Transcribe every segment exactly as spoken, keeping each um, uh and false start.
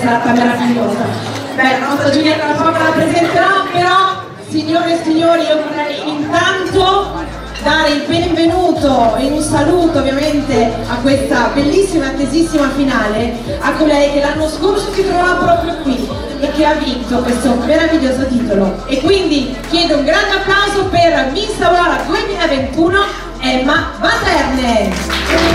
serata meravigliosa. Beh, la nostra Giulietta la poco la presenterò, però signore e signori, io vorrei intanto dare il benvenuto e un saluto ovviamente a questa bellissima e attesissima finale a colei che l'anno scorso si trovava proprio qui e che ha vinto questo meraviglioso titolo. E quindi chiedo un grande applauso per Miss Aurora duemilaventuno Emma Materne.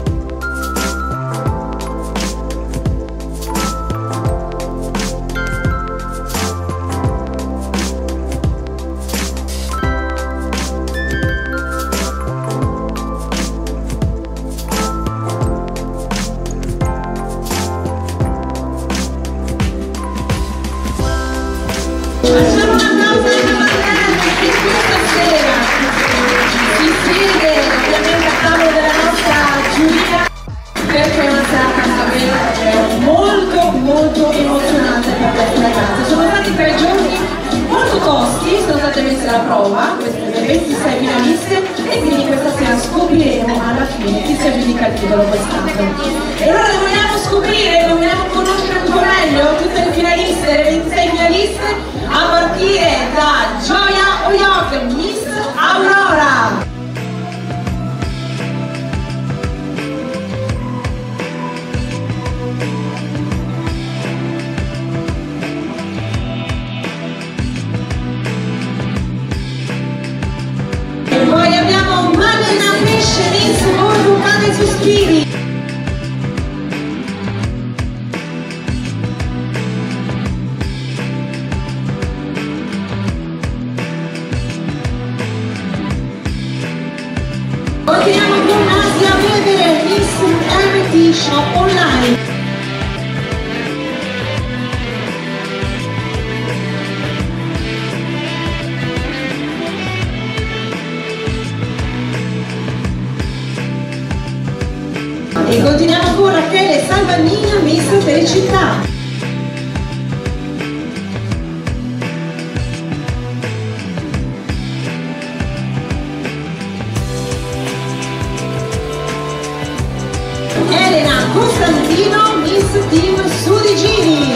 Facciamo un applauso a Emma Materne che questa sera si siede ovviamente a tavolo della nostra giuria, perché è una serata davvero molto molto emozionante per queste ragazze. Sono stati tre giorni molto tosti, sono state messe alla prova queste ventisei finaliste e quindi questa sera scopriremo alla fine chi si aggiudica il titolo quest'anno. E allora le vogliamo scoprire, le vogliamo conoscere un po' meglio tutte le finaliste, le ventisei finaliste, a partire da Gioia Oyoc, Miss Aurora. E poi abbiamo Marina Pesce, Miss Borgo Cane Sospiri. Continuiamo con Asia Bevere, Miss M T Shop Online. E continuiamo con Rachele Salvagnina, Miss Felicità. Elena Costantino, Miss Team Sudigiri.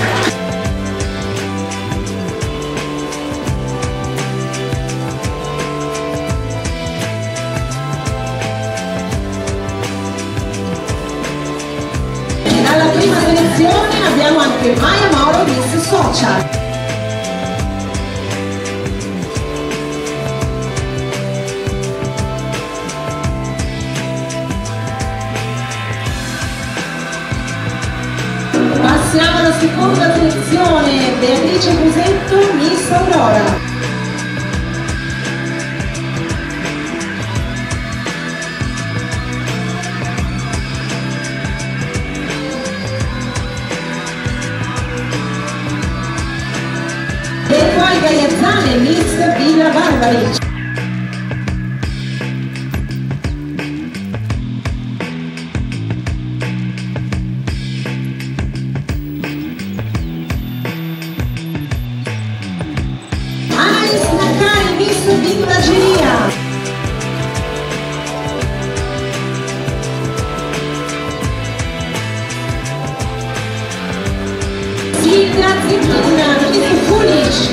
Dalla prima selezione abbiamo anche Maya Mauro, Miss Social. Passiamo alla seconda selezione, Beatrice Busetto, Miss Aurora. E poi Gaiazzane, Miss Villa Barbari. Vintageria. Silvia Zittina, Miss Foolish.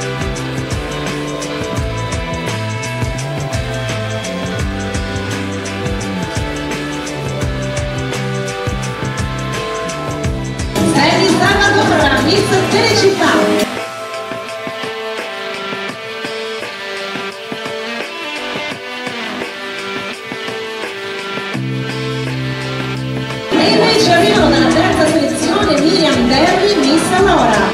Sally Salvadora, Miss Felicità. E invece arrivano dalla terza selezione Miriam Derry, Miss Aurora.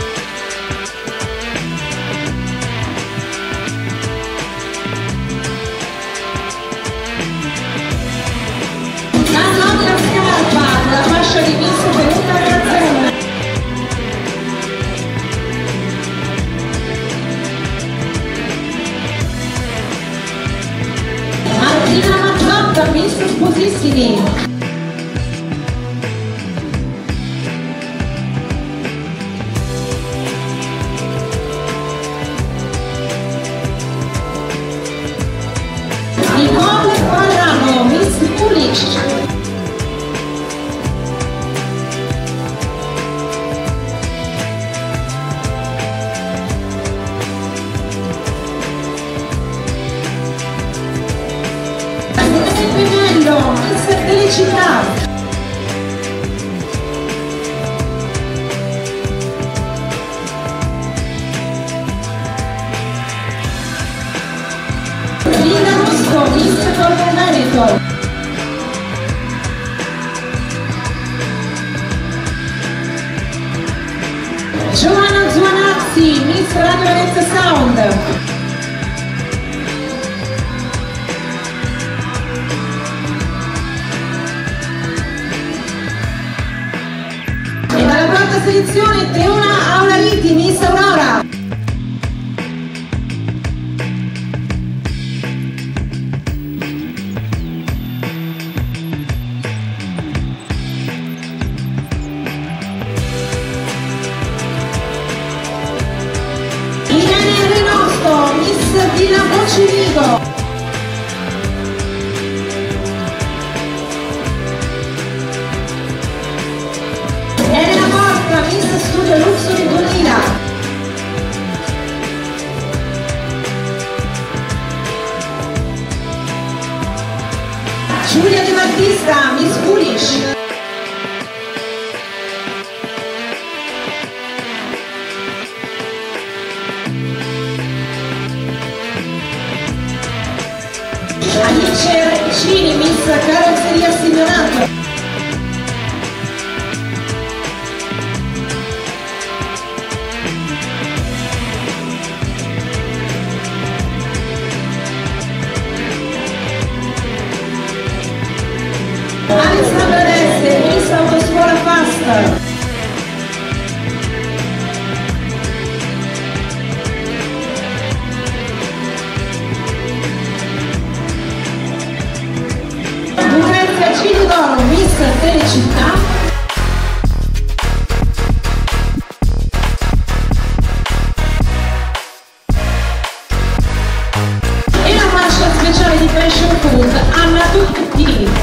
La nostra scarpa con la fascia di Miss Peruta Razzella. Martina Mazzotta, Miss Sposissimi. Nicole Quadrano, Miss Foolish. felicità. Linda Rosco, Miss Corpo Merito. Giovanna Zuanazzi, Miss Radio Venezia Sound. E dalla quarta selezione Teona Auraliti, Miss Aurora. Villa Boccivigo. Elena Porta, Miss Studio Luxury duemila. Giulia De Battista, Miss Foolish. Alice Recini, Miss Carrozzeria Signorato. Alessandra Deste, Miss Autoscuola Fast. Ciglio d'Oro, Miss Telecittà. E la fascia speciale di Fashion Food, Anna Tutti.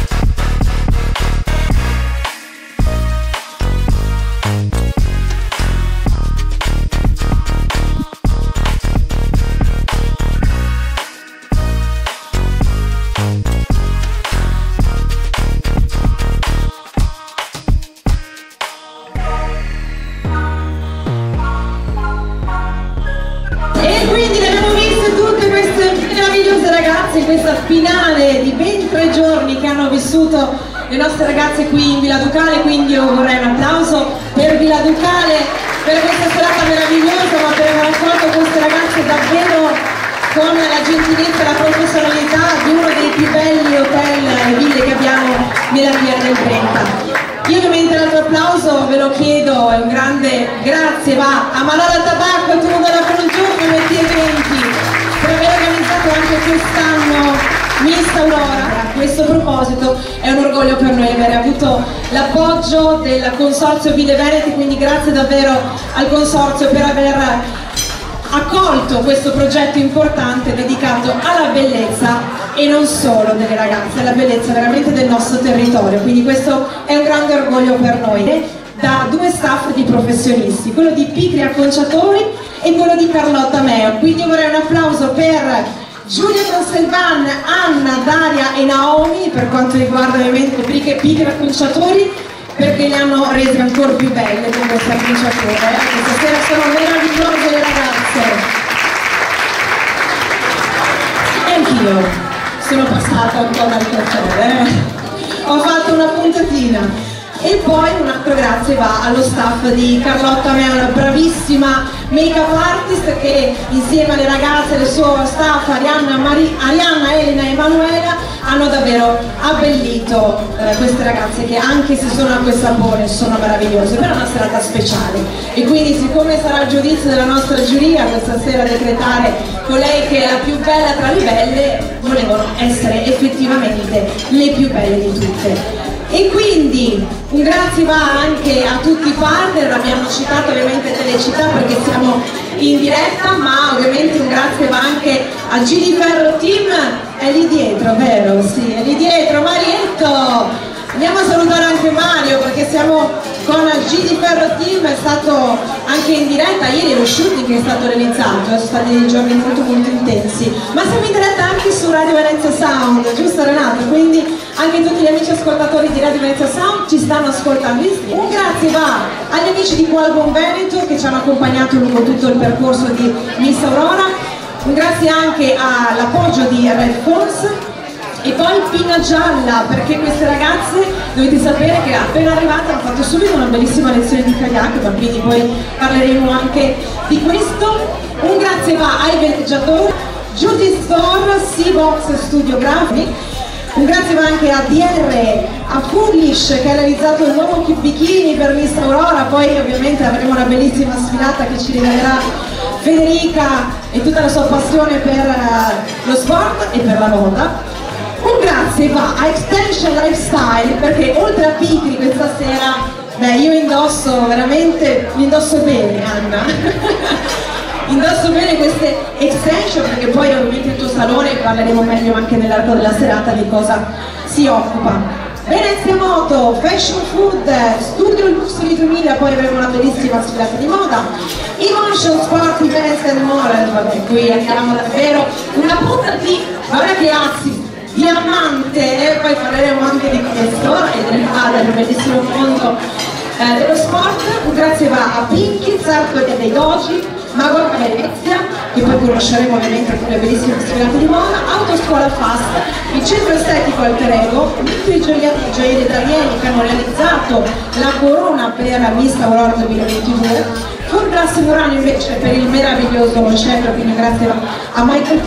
Questa finale di ben tre giorni che hanno vissuto le nostre ragazze qui in Villa Ducale, quindi io vorrei un applauso per Villa Ducale, per questa serata meravigliosa, ma per aver accolto queste ragazze davvero con la gentilezza e la professionalità di uno dei più belli hotel e ville che abbiamo nella via del Brenta. Io ovviamente l'altro applauso ve lo chiedo, è un grande grazie va a Manolo Tabacco e Tuno della Congiurno e Metti Eventi per aver organizzato anche quest'anno Miss Aurora. A questo proposito è un orgoglio per noi aver avuto l'appoggio del Consorzio Ville Veneti, quindi grazie davvero al Consorzio per aver accolto questo progetto importante dedicato alla bellezza e non solo delle ragazze, alla bellezza veramente del nostro territorio, quindi questo è un grande orgoglio per noi. Da due staff di professionisti, quello di Picri Acconciatori e quello di Carlotta Meo, quindi io vorrei un applauso per Giulia Conselvan, Anna, Daria e Naomi per quanto riguarda ovviamente Picri Acconciatori, perché le hanno rese ancora più belle con queste acconciature. Eh? Questa sera sono meravigliose le ragazze. E anch'io sono passata un po' dal caffè, eh? Ho fatto una puntatina. E poi un altro grazie va allo staff di Carlotta Meo, una bravissima make-up artist che insieme alle ragazze e al suo staff Arianna, Mari, Arianna, Elena e Emanuela hanno davvero abbellito eh, queste ragazze che anche se sono acqua e sapone sono meravigliose, per una serata speciale. E quindi siccome sarà il giudizio della nostra giuria questa sera decretare colei che è la più bella tra le belle, volevano essere effettivamente le più belle di tutte. E quindi un grazie va anche a tutti i partner, abbiamo citato ovviamente Telecittà perché siamo in diretta, ma ovviamente un grazie va anche a G D Ferro Team, è lì dietro, vero? Sì, è lì dietro, Marietto! Andiamo a salutare anche Mario perché siamo con G D Ferro Team, è stato anche in diretta ieri lo shooting che è stato realizzato, sono stati dei giorni molto molto intensi, ma siamo in diretta anche su Radio Venezia Sound, giusto Renato? Quindi anche anche tutti gli amici ascoltatori di Radio Venezia Sound ci stanno ascoltando in stream. Un grazie va agli amici di Qualbon Veneto che ci hanno accompagnato lungo tutto il percorso di Miss Aurora. Un grazie anche all'appoggio di Red Force. E poi Pinna Gialla, perché queste ragazze dovete sapere che appena arrivate hanno fatto subito una bellissima lezione di kayak, bambini, poi parleremo anche di questo. Un grazie va ai veleggiatori, Judy Store, Seabox Studio Grafic. Un grazie va anche a D R, a Foolish che ha realizzato il nuovo bikini per Miss Aurora. Poi ovviamente avremo una bellissima sfilata che ci regalerà Federica e tutta la sua passione per uh, lo sport e per la moda. Un grazie va a Extension Lifestyle perché oltre a Picri questa sera, beh, io indosso veramente, mi indosso bene, Anna. Indosso bene queste extension perché poi ovviamente il tuo salone parleremo meglio anche nell'arco della serata di cosa si occupa. Venezia Moto, Fashion Food, Studio Luxury duemila, poi avremo una bellissima sfilata di moda. Emotion Sport Events and More, vabbè, qui abbiamo davvero una punta di, guarda che azzi, diamante, e poi parleremo anche di questo e del, ah, del bellissimo mondo eh, dello sport. Un grazie va a Pinky, Zarco dei Doji, Mago Venezia, che poi conosceremo ovviamente con le bellissime sfilate di moda, Autoscuola Fast, il centro estetico Alter Ego, i gioielli italiani che hanno realizzato la corona per Miss Aurora duemilaventidue, Furglass Murano invece per il meraviglioso centro, quindi grazie a Michael.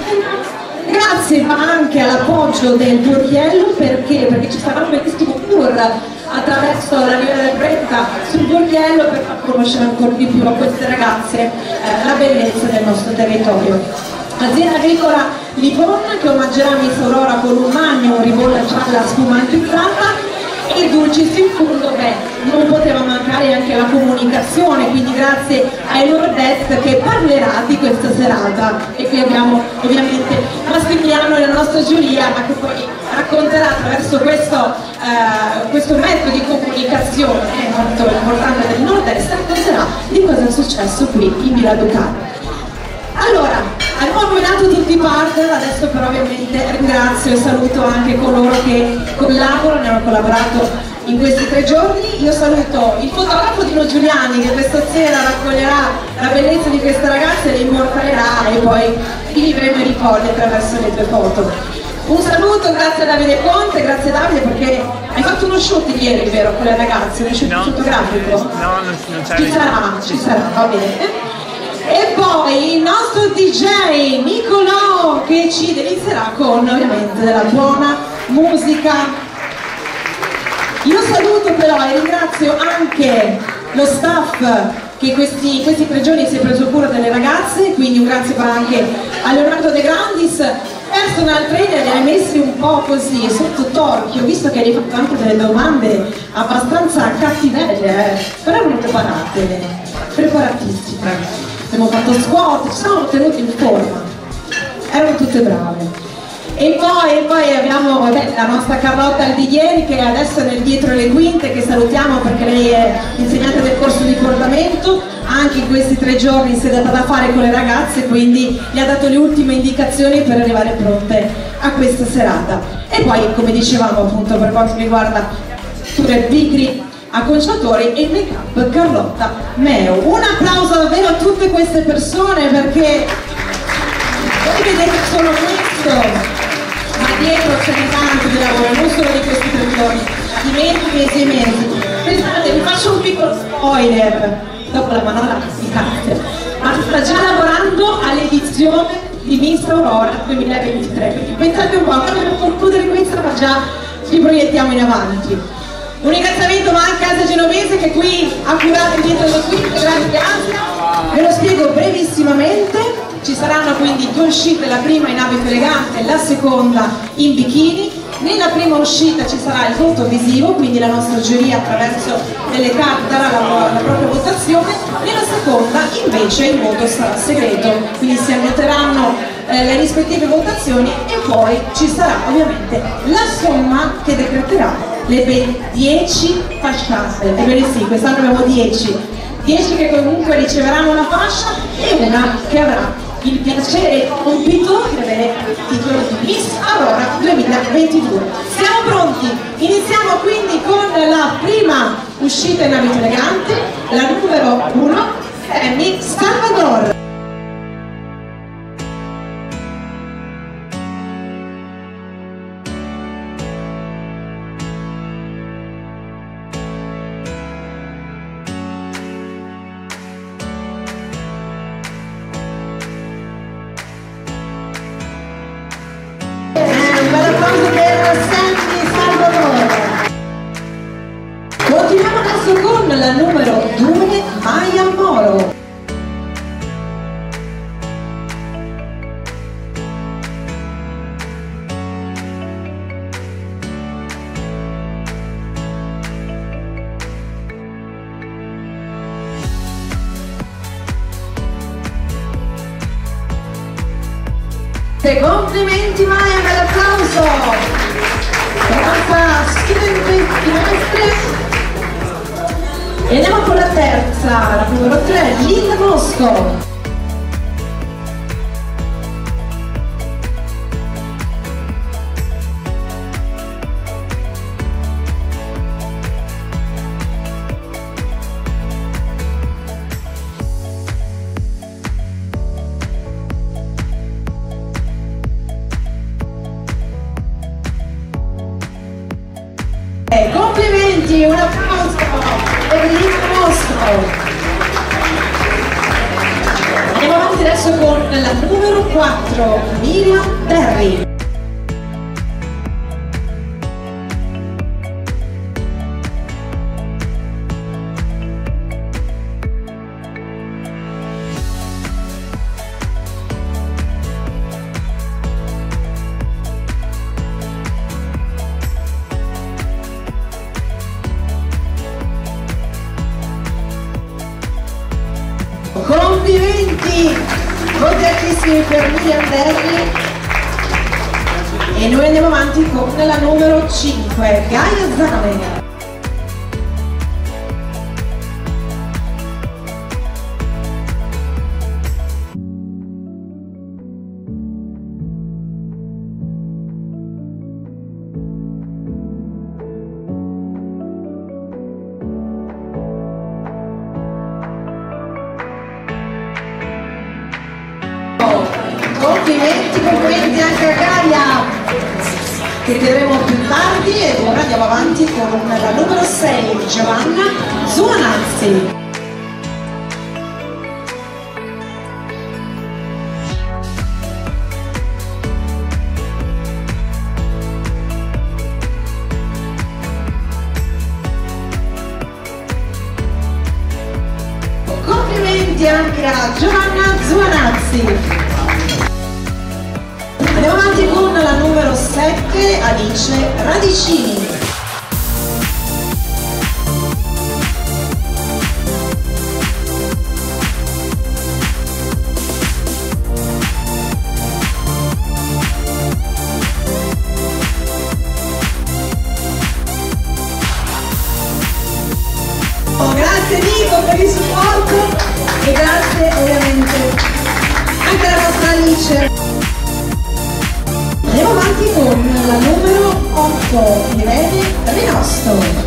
Grazie ma anche all'appoggio del Borghiello, perché? Perché ci sarà un bellissimo tour attraverso la Riva del Brenta sul Borghiello per far conoscere ancora di più a queste ragazze eh, la bellezza del nostro territorio. Azienda agricola Lipon che omaggerà Miss Aurora con un magno ribolla gialla spumantizzata e Dulcis in fondo, beh, non poteva mancare anche la comunicazione, quindi grazie a Elordet che parlerà di questa serata e qui abbiamo ovviamente Massimiliano e la nostra giuria, ma che poi racconterà attraverso questo, eh, questo metodo di comunicazione eh, molto importante del Nord-Est, racconterà di cosa è successo qui in Villa Ducale. Allora, abbiamo nominato tutti i partner, adesso però ovviamente ringrazio e saluto anche coloro che collaborano, hanno collaborato in questi tre giorni. Io saluto il fotografo Dino Giuliani che questa sera raccoglierà la bellezza di queste ragazze, le immortalerà e poi vivremo i ricordi attraverso le tue foto. Un saluto, grazie a Davide Conte, grazie Davide perché hai fatto uno shoot ieri, vero, con le ragazze, uno shoot no, fotografico? No, non, non c'è. Ci sarà, ci sarà, va bene. E poi il nostro D J Nicolò che ci delizierà con ovviamente della buona musica. Io saluto però e ringrazio anche lo staff che questi, questi tre giorni si è preso cura delle ragazze, quindi un grazie anche a Leonardo De Grandis, personal trainer, li hai messi un po' così sotto torchio, visto che hai fatto anche delle domande abbastanza cattivelle, eh. però erano preparate, preparatissime. Abbiamo fatto squat, ci siamo tenuti in forma, erano tutte brave. E poi, e poi abbiamo vabbè, la nostra Carlotta Aldighieri che adesso è nel dietro le quinte, che salutiamo perché lei è insegnante del corso di portamento, anche in questi tre giorni si è data da fare con le ragazze, quindi gli ha dato le ultime indicazioni per arrivare pronte a questa serata. E poi, come dicevamo appunto per quanto riguarda Tour Picri, acconciatori e make up Carlotta Meo. Un applauso davvero a tutte queste persone perché voi vedete solo questo, ma dietro c'è tanto di lavoro, non solo di questi tre giorni, di mesi, mesi e mesi. Pensate, vi faccio un piccolo spoiler, dopo la manovra si cazzo, ma sta già lavorando all'edizione di Miss Aurora duemilaventitré, quindi pensate un po', quando per concludere questa ma già ci proiettiamo in avanti. Un ringraziamento va anche a Casa Genovese che qui ha curato dietro le quinte, grazie Asia. Ve lo spiego brevissimamente, ci saranno quindi due uscite, la prima in abito elegante, la seconda in bikini. Nella prima uscita ci sarà il voto visivo, quindi la nostra giuria attraverso delle carte darà la, la propria votazione. Nella seconda invece il voto sarà segreto, quindi si annoteranno eh, le rispettive votazioni e poi ci sarà ovviamente la somma che decreterà le ben dieci fasciate. Ebbene sì, quest'anno abbiamo dieci, dieci che comunque riceveranno una fascia e una che avrà il piacere e il compito di avere il titolo di Miss Aurora duemilaventidue. Siamo pronti? Iniziamo quindi con la prima uscita in abito elegante, la numero uno, Emi Salvador. Continuiamo adesso con la numero due, Maya Moro. Complimenti Maya, un bel applauso! La nostra studentessa maestre. E andiamo con la terza, la numero tre, Linda Mosco. Complimenti, un applauso per Linda Mosco. Andiamo avanti adesso con la numero quattro, Miriam Berry. Complimenti, molti altissimi per Miriam Berry. E noi andiamo avanti con la numero cinque, Gaia Zane. Complimenti, complimenti anche a Gaia, che vedremo più tardi. E ora andiamo avanti con la numero sei, Giovanna Zuanazzi. Complimenti anche a Giovanna Zuanazzi. Andiamo avanti con la numero sette, Alice Radicini. Oh, grazie Nico per il supporto e grazie ovviamente anche alla nostra Alice. Andiamo avanti con la numero otto, Irene Rinosto.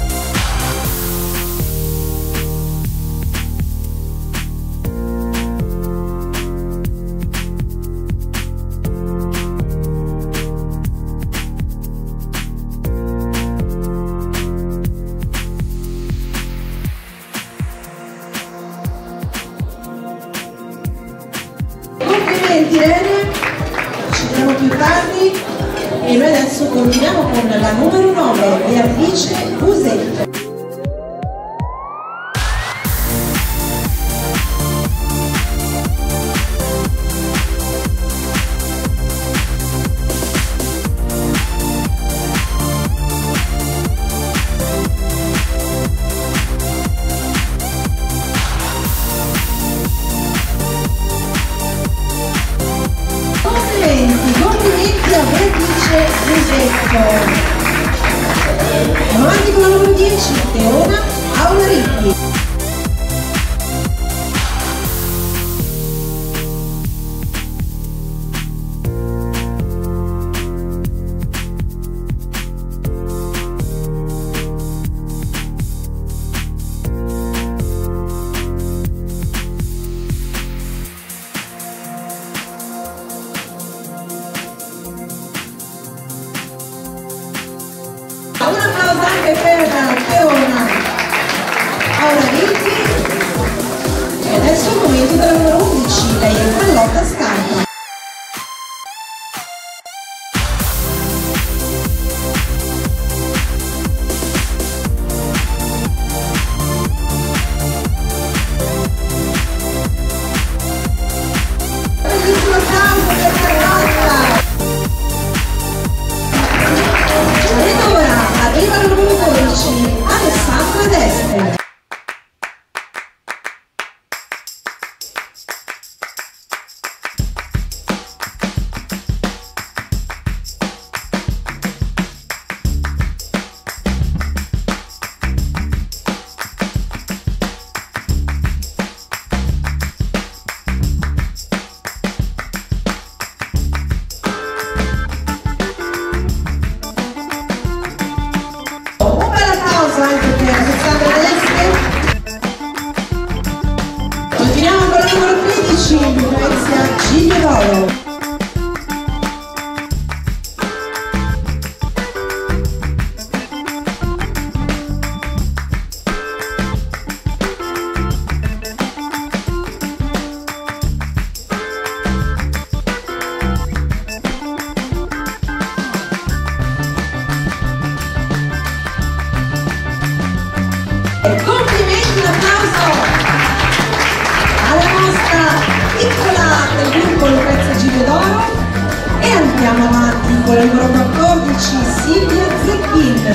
Complimenti Irene, ci vediamo più tardi. E noi adesso continuiamo con la numero nove, Beatrice Busetto. Complimenti, complimenti a Beatrice Busetto. Avanti con la numero dieci. Un applauso anche per Teona Aureliti. E adesso il momento della numero undici, lei è Carlotta Scarpa. Bellissimo applauso per Carlotta. Ed ora arriva il numero dodici, Alessandra Destre. Anche per Alessandra Destre. Continuiamo con il numero tredici, Lucrezia Gigliolo. Complimenti, un applauso alla nostra piccola del gruppo Lucrezia Gigliolo. E andiamo avanti con il numero quattordici, Silvia Zecchin.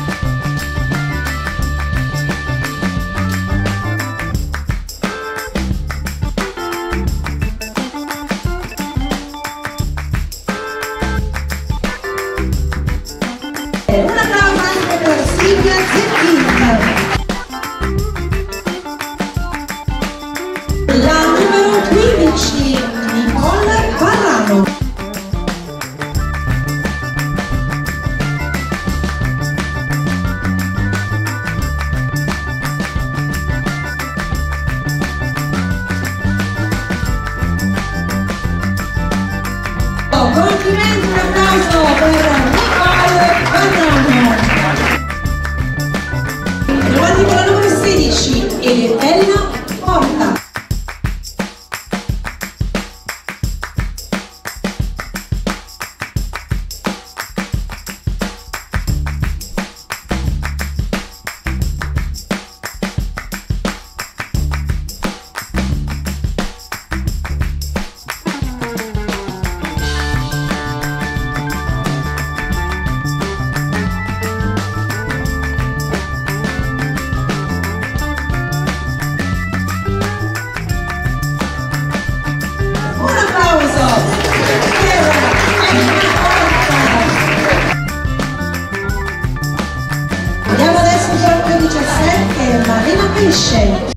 Un applauso anche per Silvia Zecchin. La numero quindici, Nicole Barrano. Oh, complimenti, un applauso per Nicole Barrano. Avanti con la numero sedici, Elena Porta. Andiamo adesso al numero diciassette, Marina Pesce.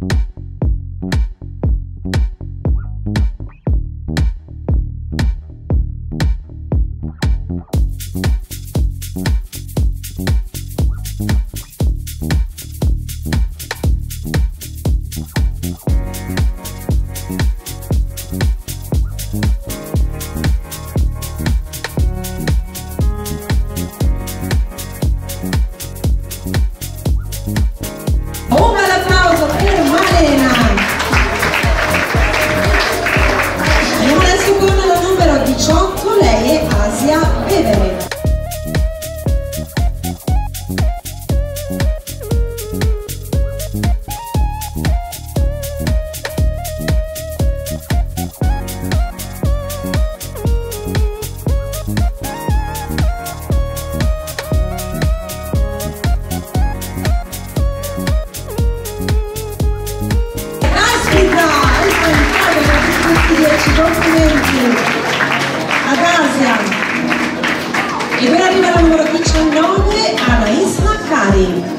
Lei è Asia Bevere. Caspita! Complimenti ad Asia. E ora arriva la numero diciannove, Anais Maccari.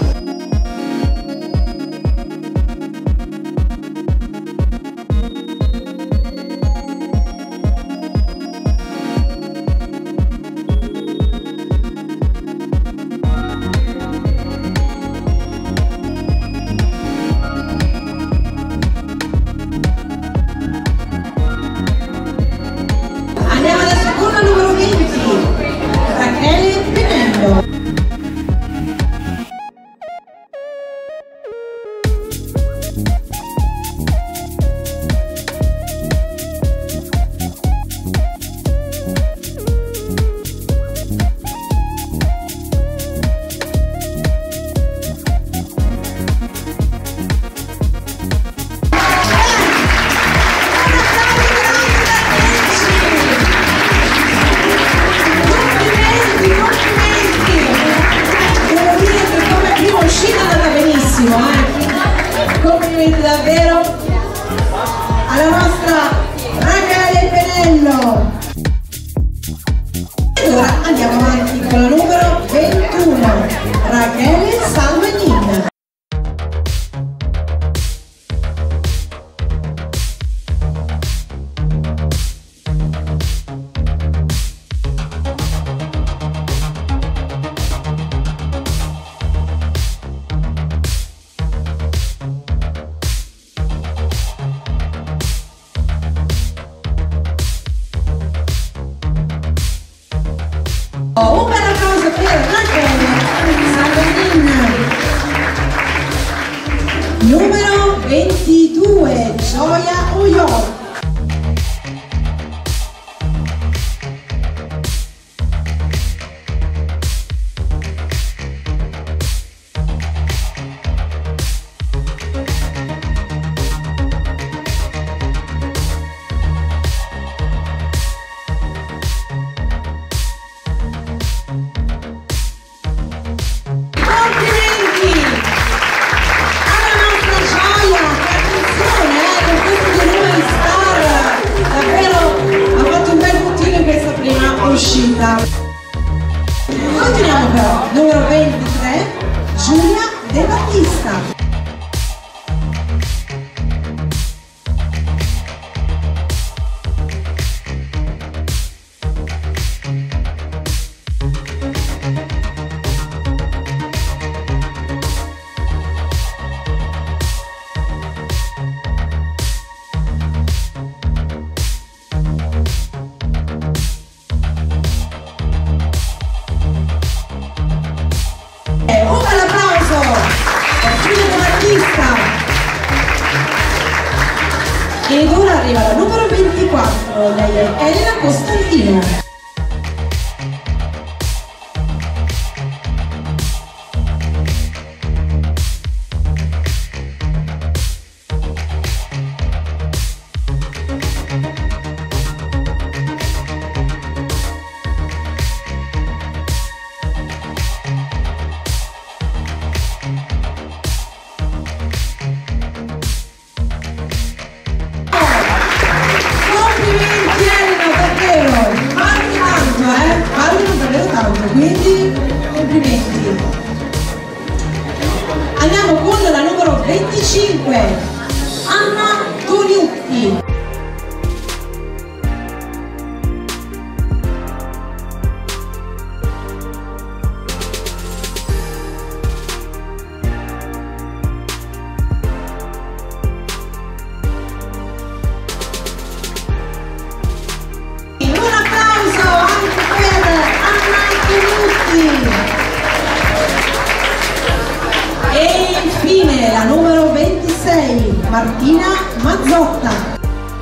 Andiamo adesso con la numero venti, Rachele Pinello. Gioia Oyo. Continuiamo però, numero ventitré, Giulia De Battista. Ed ora arriva la numero ventiquattro, lei è Elena Costantino. Quindi complimenti. Andiamo con la numero venticinque, Anna Toniutti. Un applauso anche per Anna Toniutti. E infine la numero ventisei, Martina Mazzotta.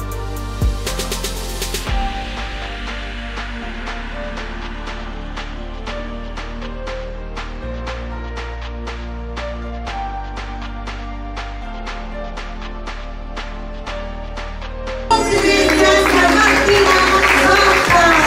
Complimenti anche a Martina Mazzotta.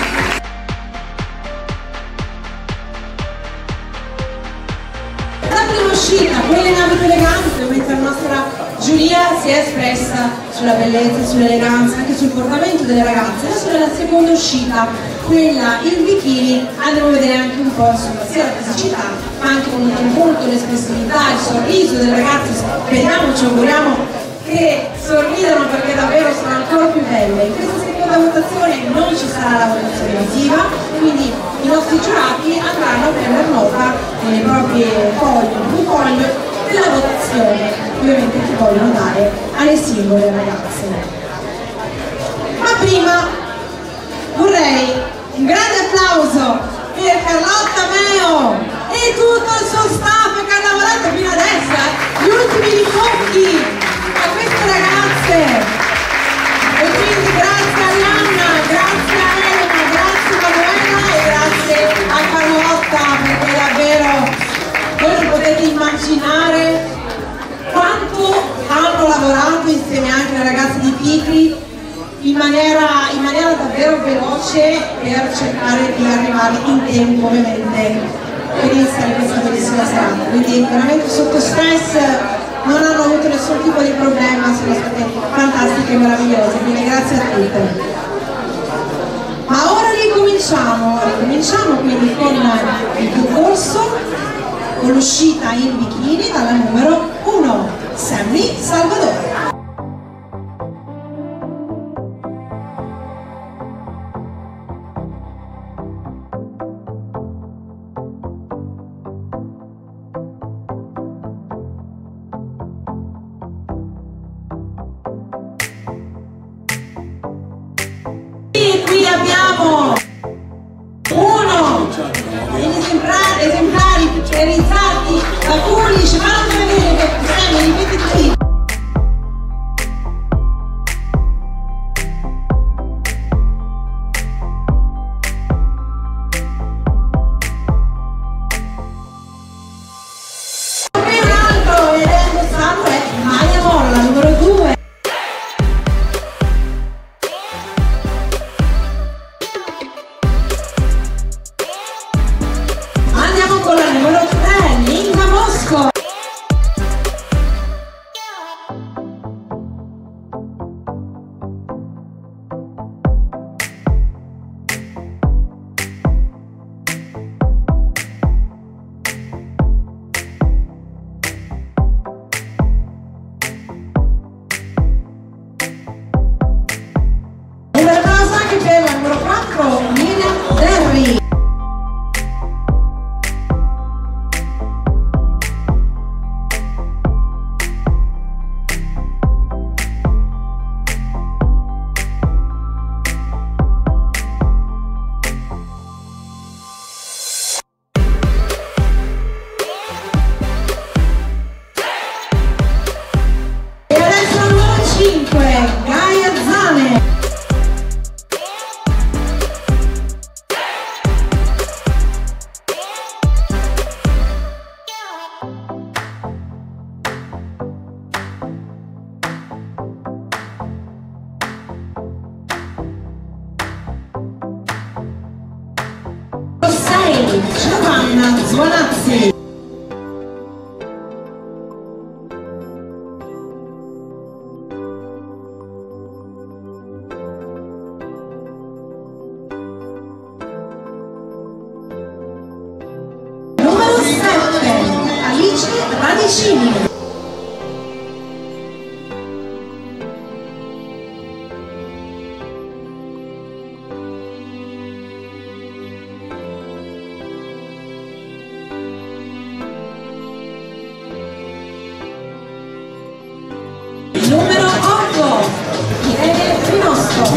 La prima uscita, quella in abito elegante, mentre la nostra giuria si è espressa sulla bellezza, sull'eleganza, anche sul portamento delle ragazze. Adesso nella seconda uscita, quella in bikini, andremo a vedere anche un po' insomma, sia la fisicità, ma anche un, molto l'espressività, il sorriso delle ragazze. Speriamo, ci auguriamo che sorridano perché davvero sono ancora più belle. In questa seconda votazione non ci sarà la votazione visiva, quindi i nostri giurati andranno a prendere nota nelle proprie foglie, un foglio della votazione, ovviamente che vogliono dare alle singole ragazze. Ma prima vorrei un grande applauso per Carlotta Meo e tutto il suo staff che ha lavorato fino adesso, eh? Gli ultimi ritocchi a queste ragazze. E quindi grazie a Lianna, grazie a Elena, grazie a Manuela e grazie a Carlotta, perché davvero voi non potete immaginare quanto hanno lavorato insieme anche alle ragazze di Picri in maniera, in maniera davvero veloce per cercare di arrivare in tempo ovviamente per iniziare questa bellissima serata. Quindi veramente sotto stress non hanno avuto nessun tipo di problema, sono state fantastiche e meravigliose, quindi grazie a tutte. Ma ora ricominciamo, ricominciamo quindi con il concorso, con l'uscita in bikini dalla numero uno, Sammy Salvador. E qui abbiamo uno degli esemplari, esemplari realizzati da Pulice, ma non vedete che Sammy, ripeti qui. Radicini. Numero otto, Irene Rinosto.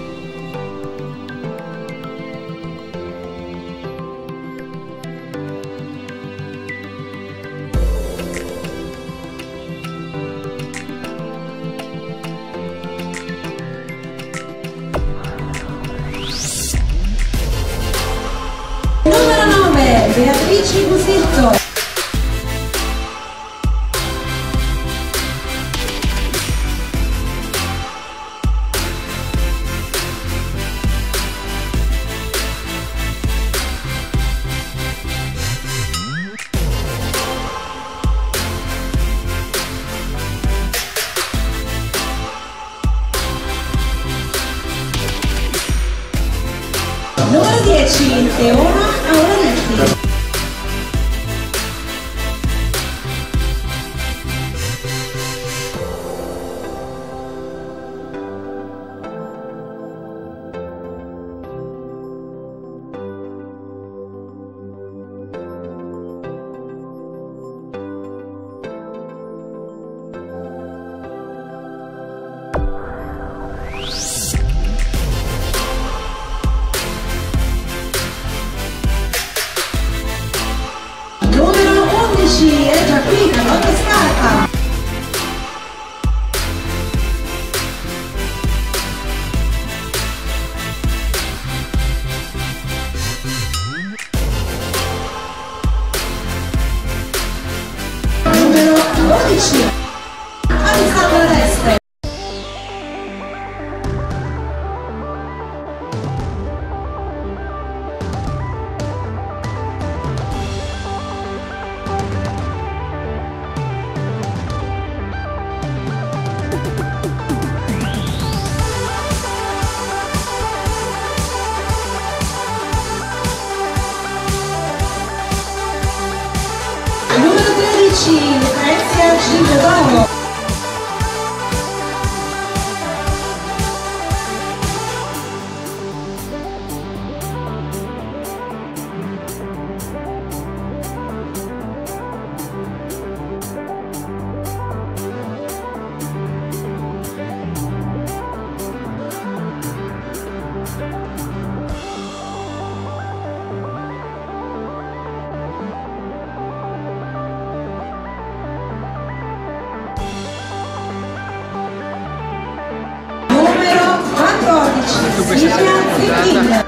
Numero nove, Beatrice Busitto. Numero dieci, Teona Aurelitti. È già qui, Carlotta Scarpa. Numero dodici, Alessandra Destre. Numero tredici, Lucrezia Gildoro. Silvia Zecchini.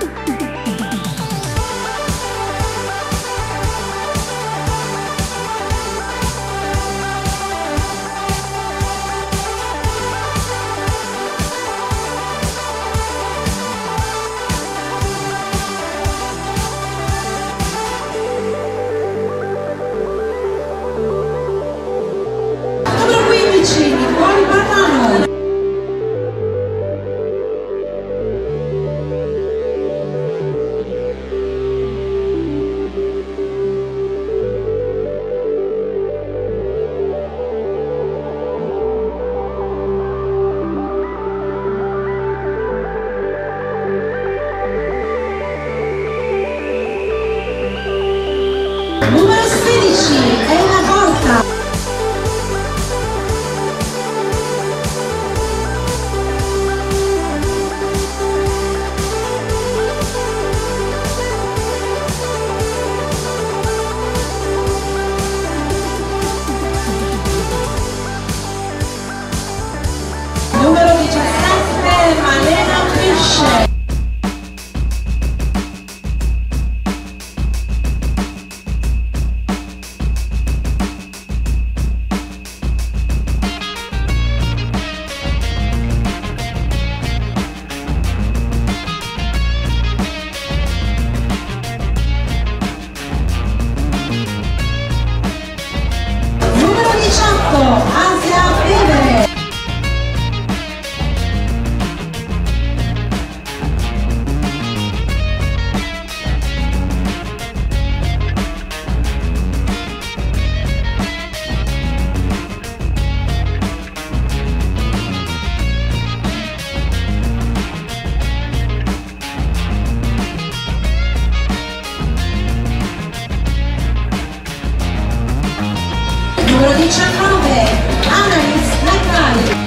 Numero quindici, Nicole Barrano. Numero sedici, Elena Porta. Numero diciassette, Malena Pesce. diciannove Annalise Natali.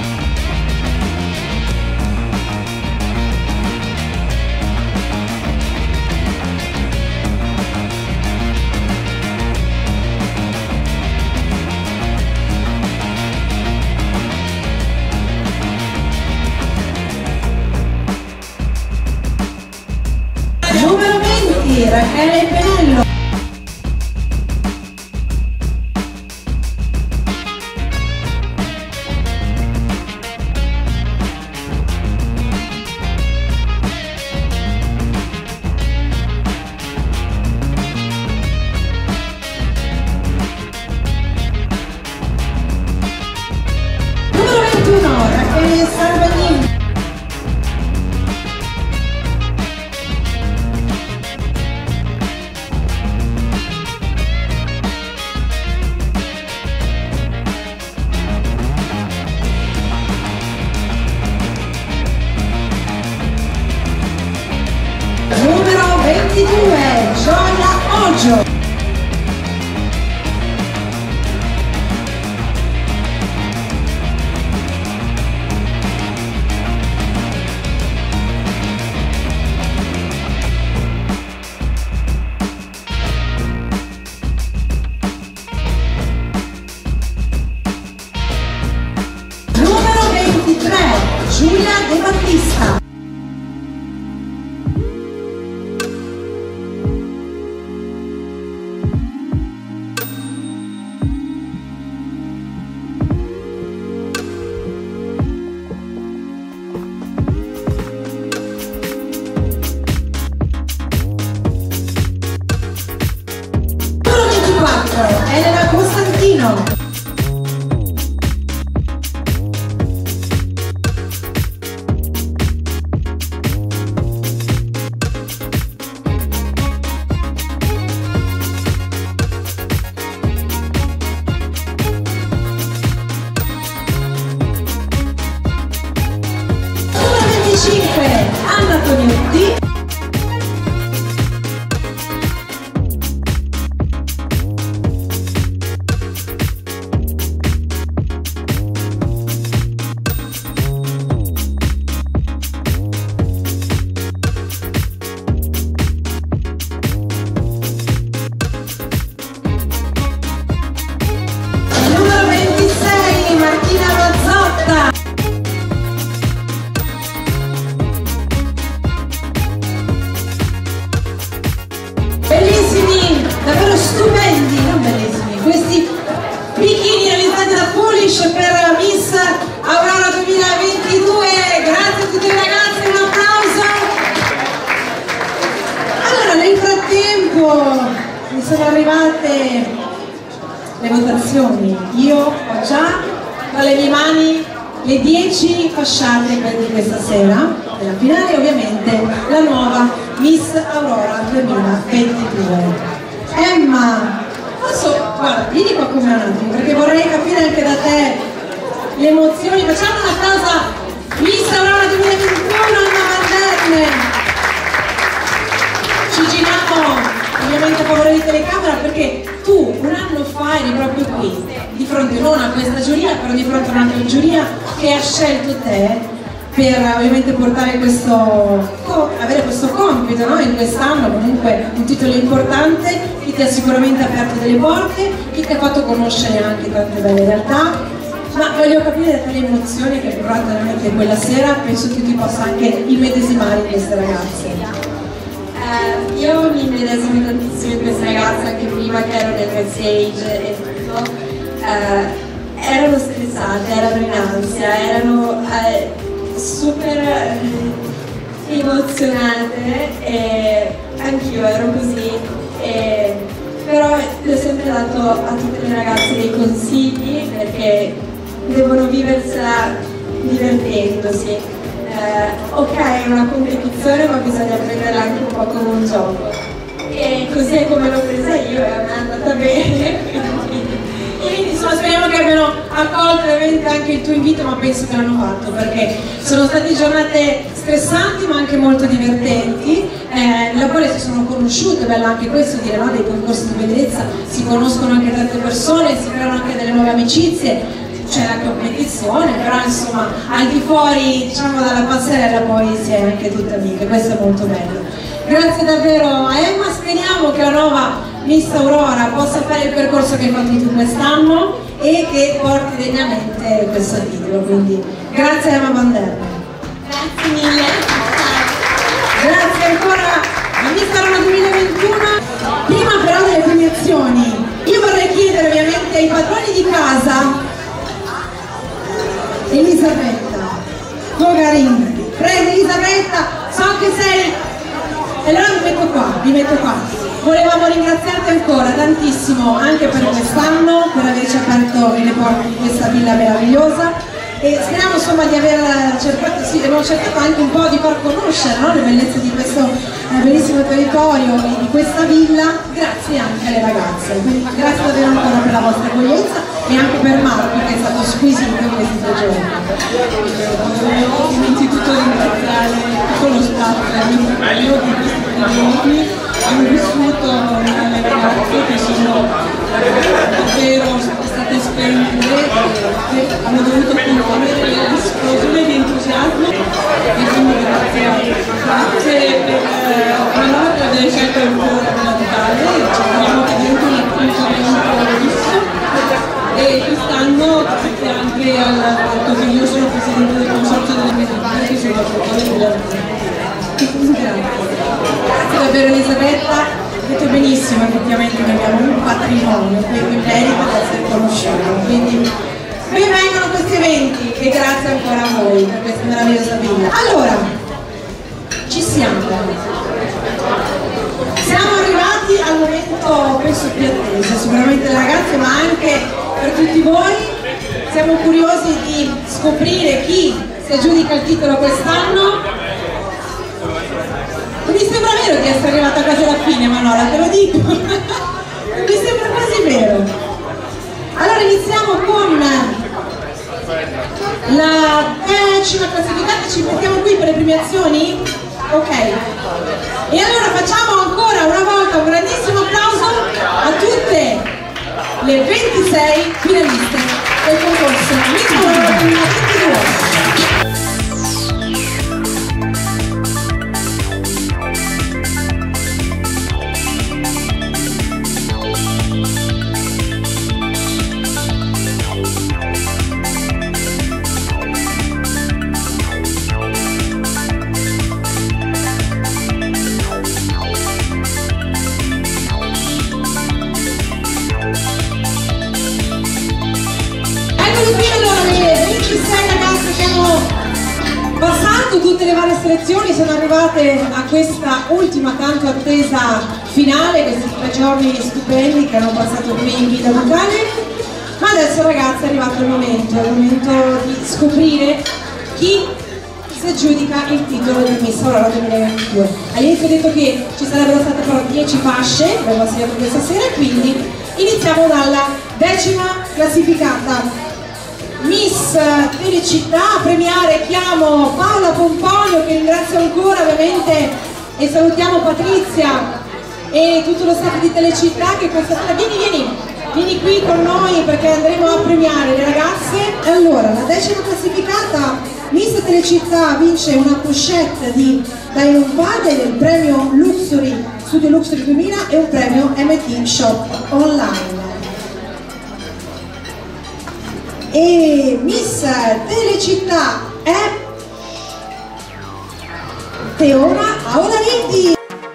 Numero venti Rachele Penello. Numero ventuno Rachele Sarbagnini. Numero ventidue Gioia Oggio. Numero ventitré Giulia De Battista. Elena Costantino. Numero venticinque Anna Tognetti. Bellissimi, davvero stupendi, non bellissimi, questi bikini realizzati da Polish per Miss Aurora duemilaventidue. Grazie a tutti i ragazzi, un applauso. Allora, nel frattempo mi sono arrivate le votazioni. Io ho già tra le mie mani le dieci fasciate per di questa sera della finale, ovviamente la nuova Miss Aurora duemilaventidue. Emma, posso, guarda, vieni qua con me un attimo perché vorrei capire anche da te le emozioni. Facciamo una cosa, Miss Aurora duemilaventuno, Anna Van Derne. Ci giriamo ovviamente a favore di telecamera perché tu un anno fa eri proprio qui, di fronte non a questa giuria, però di fronte a un'altra giuria che ha scelto te per ovviamente portare questo, avere questo compito, no? In quest'anno comunque un titolo importante che ti ha sicuramente aperto delle porte, che ti ha fatto conoscere anche tante belle realtà, ma voglio capire da te le emozioni che hai provato veramente quella sera. Penso che tu possa anche immedesimare in queste ragazze. Uh, io mi immedesimo tantissimo in queste ragazze anche prima che ero nel backstage e tutto. Uh, erano stressate, erano in ansia, erano uh, super emozionate e anch'io ero così, e, però le ho sempre dato a tutte le ragazze dei consigli perché devono viversela divertendosi. Eh, ok, è una competizione, ma bisogna prenderla anche un po' come un gioco. E così è come l'ho presa io e a me è andata bene. Quindi insomma, speriamo che abbiano hanno accolto ovviamente anche il tuo invito, ma penso che l'hanno fatto perché sono state giornate stressanti ma anche molto divertenti, eh, nella quale si sono conosciute, bello anche questo dire, no? Dei concorsi di bellezza, si conoscono anche tante persone, si creano anche delle nuove amicizie. C'è la competizione, però insomma al di fuori, diciamo, dalla passerella poi si è anche tutte amiche, questo è molto bello. Grazie davvero a Emma, speriamo che la nuova Miss Aurora possa fare il percorso che hai fatto tu quest'anno e che porti degnamente questo titolo, quindi grazie a Emma Banderma. Grazie mille. Grazie ancora a Miss Aurora duemilaventuno. Prima però delle premiazioni, io vorrei chiedere ovviamente ai padroni di casa, Elisabetta Gogarin, prego Elisabetta, so che sei, e allora mi metto qua, mi metto qua. Volevamo ringraziarti ancora tantissimo anche per quest'anno, per averci aperto le porte di questa villa meravigliosa e speriamo insomma di aver cercato, sì, abbiamo cercato anche un po' di far conoscere, no, le bellezze di questo eh, bellissimo territorio e di questa villa, grazie anche alle ragazze, quindi grazie davvero ancora per la vostra accoglienza e anche per Marco che è stato squisito in questi tre giorni. Voglio innanzitutto ringraziare tutto lo staff io di questi tre giorni, hanno vissuto le ragazze che sono davvero state splendide, che hanno dovuto contenere l'esplosione di entusiasmo e quindi grazie, grazie per Manuela per aver scelto il cuore della Natale, ci troviamo che diventa un appuntamento fisso e quest'anno grazie anche al fatto che io sono presidente del consorzio delle medicine che sono autore della Grazie davvero Elisabetta, hai detto benissimo, effettivamente noi abbiamo un patrimonio che merita di essere conosciuto, quindi ben vengono questi eventi e grazie ancora a voi per questa meravigliosa villa. Allora, ci siamo, siamo arrivati al momento penso più atteso, sicuramente le ragazze ma anche per tutti voi, siamo curiosi di scoprire chi si aggiudica il titolo quest'anno. Mi sembra vero di essere arrivata quasi alla fine, Manola, te lo dico. Mi sembra quasi vero. Allora iniziamo con la decima classificata, ci mettiamo qui per le premiazioni? Ok. E allora facciamo ancora una volta un grandissimo applauso a tutte le ventisei finaliste del concorso Miss Aurora duemilaventidue. Tutte le varie selezioni sono arrivate a questa ultima tanto attesa finale, questi tre giorni stupendi che hanno passato qui in Villa Ducale, ma adesso ragazzi è arrivato il momento, è il momento di scoprire chi si aggiudica il titolo di Miss Aurora duemilaventidue. All'inizio ho detto che ci sarebbero state però dieci fasce, abbiamo assegnato questa sera, quindi iniziamo dalla decima classificata. Miss Telecittà, a premiare chiamo Paola Pomponio, che ringrazio ancora ovviamente, e salutiamo Patrizia e tutto lo staff di Telecittà che questa sera, vieni vieni, vieni qui con noi perché andremo a premiare le ragazze. Allora, la decima classificata, Miss Telecittà vince una pochette di Diamond Padel, il premio Luxury, Studio Luxury duemila e un premio M T Shop Online. E Miss Telecittà è Teona Audaniti.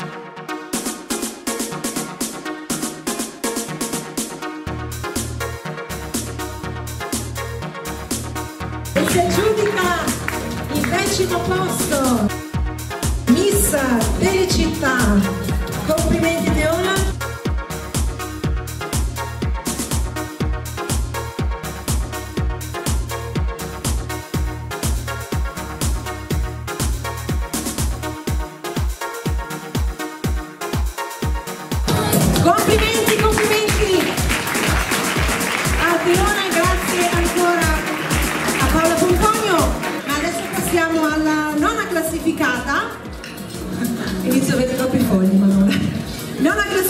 E si aggiudica il decimo posto Miss Telecittà. Complimenti Teona. Complimenti, complimenti a Teona, grazie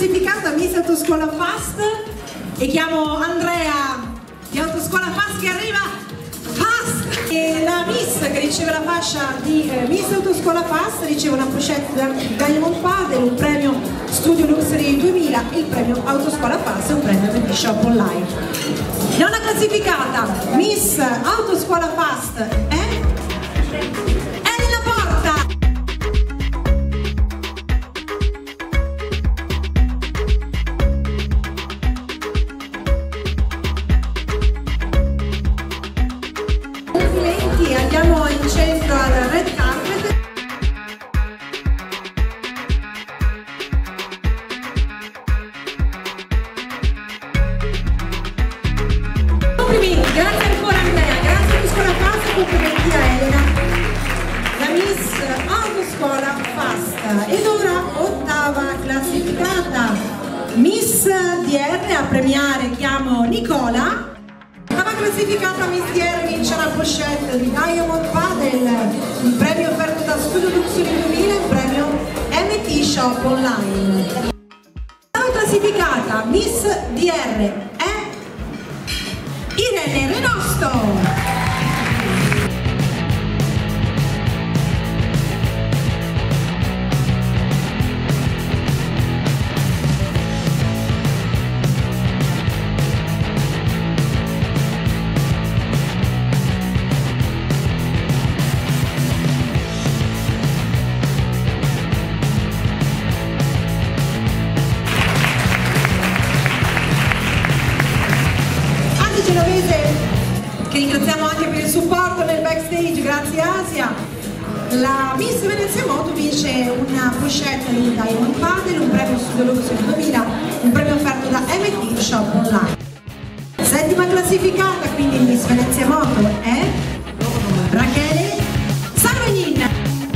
classificata Miss Autoscuola Fast e chiamo Andrea di Autoscuola Fast che arriva Fast. E la Miss che riceve la fascia di eh, Miss Autoscuola Fast riceve una pochette Diamond Padel, un premio Studio Luxury duemila e il premio Autoscuola Fast e un premio M T Shop Online. Nona classificata Miss Autoscuola Fast è Elena Porta. Complimenti, andiamo in centro al red carpet. Complimenti, grazie ancora Andrea, grazie a Scuola Fast, complimenti a Elena, la Miss Autoscuola Fast. Ed ora ottava classificata Miss D R, a premiare chiamo Nicola. Ottava classificata Miss D R vince la pochette di Diamond Padel, il premio offerto da Studio Luxury duemila e il premio M T Shop Online. Ottava classificata Miss D R è Irene Renosto. Genovese, che ringraziamo anche per il supporto nel backstage, grazie Asia. La Miss Venezia Moto vince una pochette di Diamond Padel, un premio Studio Luxury duemila, un premio offerto da M T Shop Online. Settima classificata, quindi Miss Venezia Moto è Rachele Sarvagnin.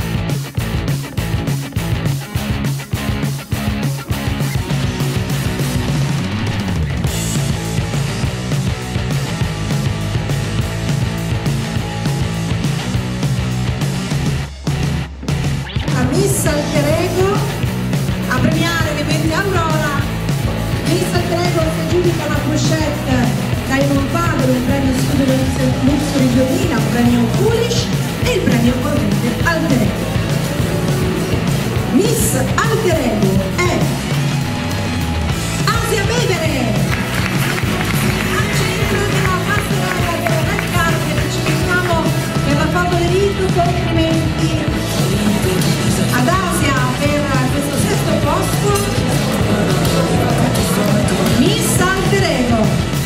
Miss Alter Ego, a premiare ovviamente Aurora. Miss Alter Ego si aggiudica la pochette Diamond Padel, un premio Studio Luxury duemila, un premio Foolish e il premio ovviamente Alter Ego. Miss Alter Ego è Asia Bevere. Al centro della passerella della red carpet ci vediamo per la foto del rito. Complimenti ad Asia per questo sesto posto. Miss Alter Ego.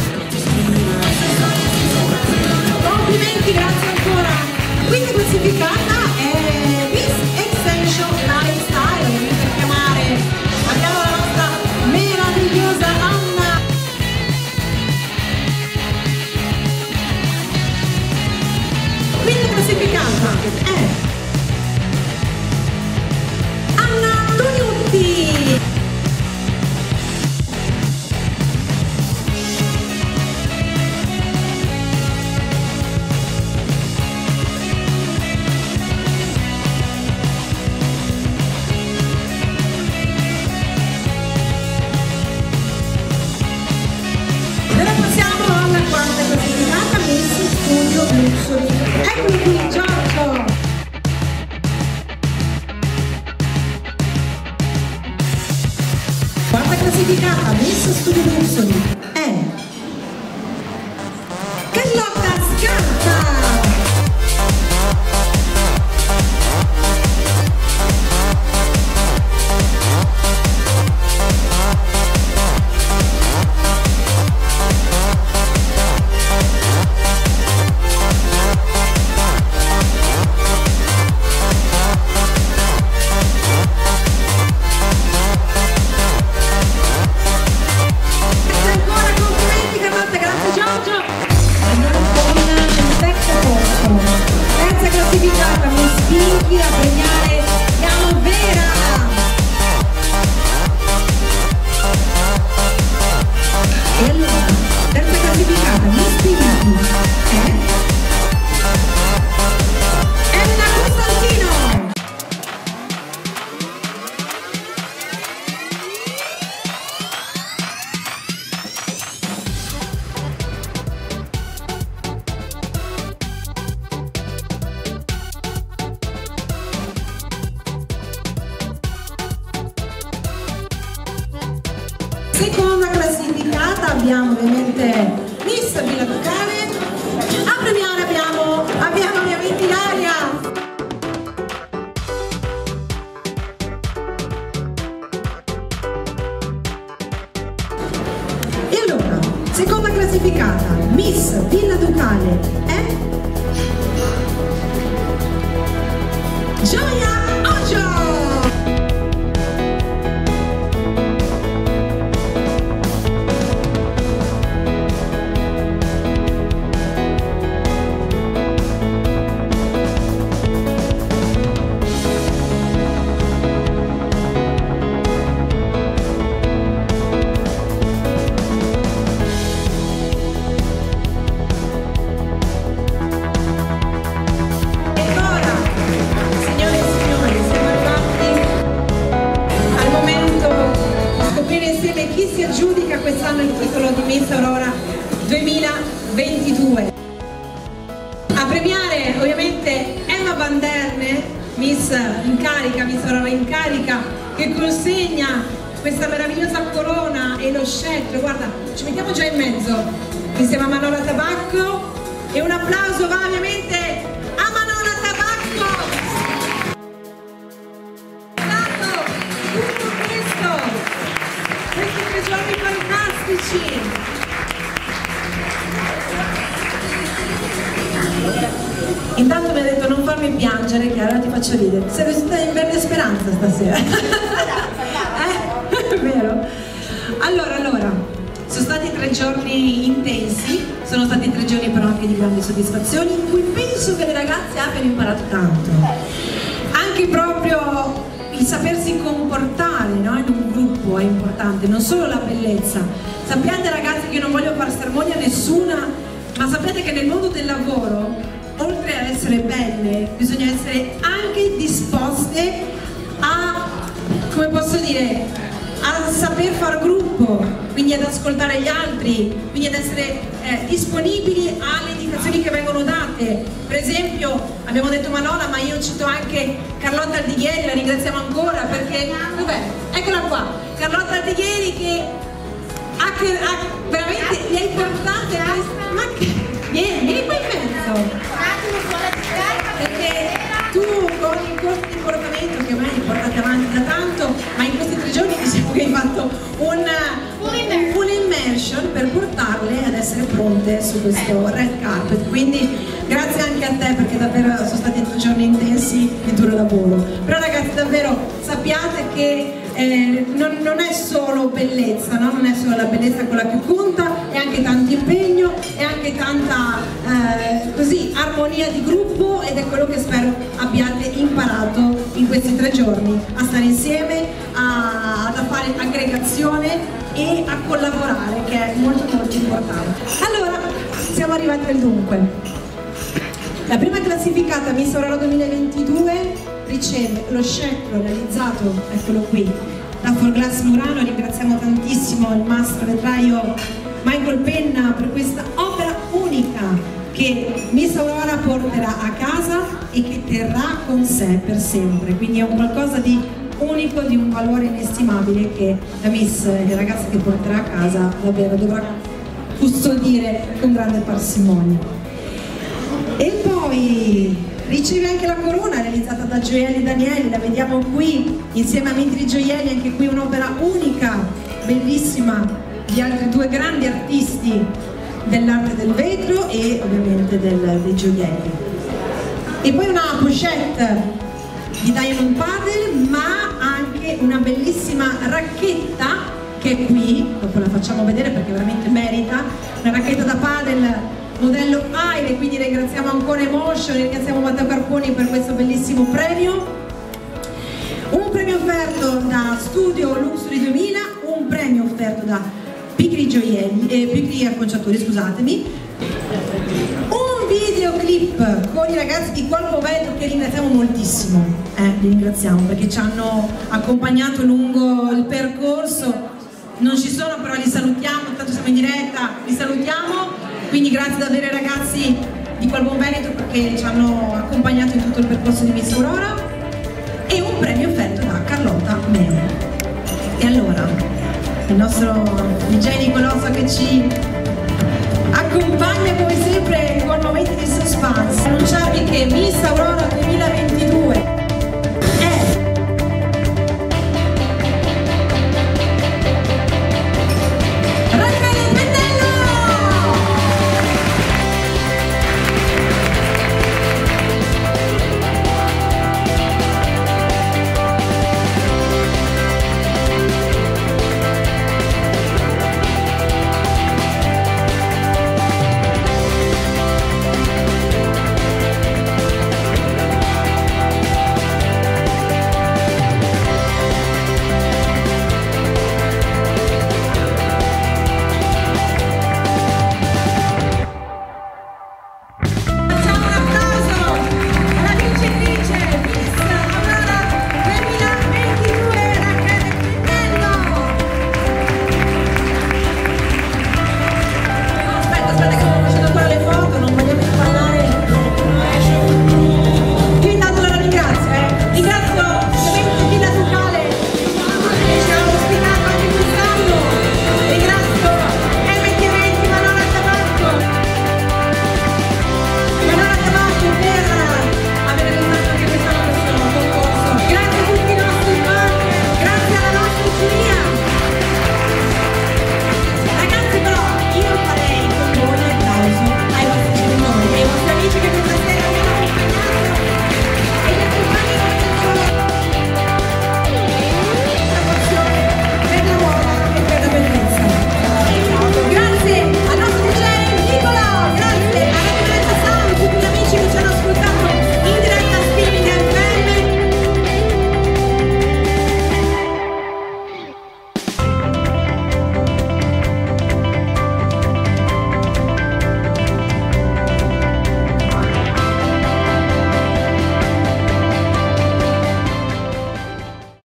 Complimenti, grazie ancora. Quindi classificata è Miss Extension Lifestyle. Per chiamare abbiamo la nostra meravigliosa Anna. Quindi classificata è eccolo qui, Giorgio! Quarta classificata, Miss Studio Luxury è Carlotta Scarpa! Ancora abbiamo ovviamente Miss Villa Ducale, a premiare abbiamo, abbiamo ovviamente Ilaria. E allora, seconda classificata, Miss Villa Ducale è Gioia Oggio! Quest'anno il titolo di Miss Aurora duemilaventidue. A premiare ovviamente Emma Van Derne, Miss in carica, Miss Aurora in carica, che consegna questa meravigliosa corona e lo scettro. Guarda, ci mettiamo già in mezzo insieme a Manola Tabacco, e un applauso va ovviamente a Manola Tabacco. Esatto, tutto questo, questi tre giorni fantastici. Intanto mi ha detto non farmi piangere, che allora ti faccio ridere. Sei vestita in verde speranza stasera. Eh? Vero? Allora, allora, sono stati tre giorni intensi, sono stati tre giorni però anche di grandi soddisfazioni, in cui penso che le ragazze abbiano imparato tanto. Anche proprio il sapersi comportare, no? In un gruppo è importante, non solo la bellezza. Sappiate ragazzi che non voglio far sermoni a nessuna, ma sappiate che nel mondo del lavoro, oltre ad essere belle, bisogna essere anche disposte a, come posso dire, a saper far gruppo, quindi ad ascoltare gli altri, quindi ad essere eh, disponibili alle indicazioni che vengono date. Per esempio, abbiamo detto Manola, ma io cito anche Carlotta Aldighieri, la ringraziamo ancora perché, dov'è? Eccola qua, Carlotta Aldighieri che ha, che ha veramente, gli hai portate a... ma che... vieni, vieni qua in mezzo! Perché tu con il corso di comportamento che ormai li portate avanti da tanto, ma in questi tre giorni diciamo che hai fatto un, un full immersion per portarle ad essere pronte su questo red carpet. Quindi grazie anche a te, perché davvero sono stati tre giorni intensi di duro lavoro. Però ragazzi, davvero sappiate che eh, non, non è solo bellezza, no? Non è solo la bellezza quella che conta, è anche tanto impegno, è anche tanta eh, così armonia di gruppo, ed è quello che spero abbiate imparato in questi tre giorni, a stare insieme, a, a fare aggregazione e a collaborare, che è molto molto importante. Allora, siamo arrivati al dunque. La prima classificata Miss Aurora duemilaventidue riceve lo scettro realizzato, eccolo qui, da Forglass Murano. Ringraziamo tantissimo il mastro vetraio Michael Penna per questa opera unica che Miss Aurora porterà a casa e che terrà con sé per sempre. Quindi è un qualcosa di unico, di un valore inestimabile, che la Miss e le ragazze che porterà a casa davvero dovrà custodire con grande parsimonia. E poi riceve anche la corona realizzata da Gioielli Danieli, la vediamo qui insieme a Mitri Gioielli, anche qui un'opera unica, bellissima, di altri due grandi artisti dell'arte del vetro e ovviamente del, dei gioielli. E poi una pochette di Diamond Paddle, ma anche una bellissima racchetta che è qui, dopo la facciamo vedere perché veramente merita, una racchetta da paddle modello Aire. Quindi ringraziamo ancora Emotion, ringraziamo Matteo Carponi per questo bellissimo premio. Un premio offerto da Studio Luxury duemila, un premio offerto da Picri Gioielli, eh, Picri Acconciatori, scusatemi, un videoclip con i ragazzi di Qualco Vetro che ringraziamo moltissimo, eh, li ringraziamo perché ci hanno accompagnato lungo il percorso. Non ci sono, però li salutiamo, tanto siamo in diretta, li salutiamo. Quindi grazie davvero ai ragazzi di Qual Buon Veneto perché ci hanno accompagnato in tutto il percorso di Miss Aurora, e un premio offerto da Carlotta Meo. E allora, il nostro D J Nicolosa che ci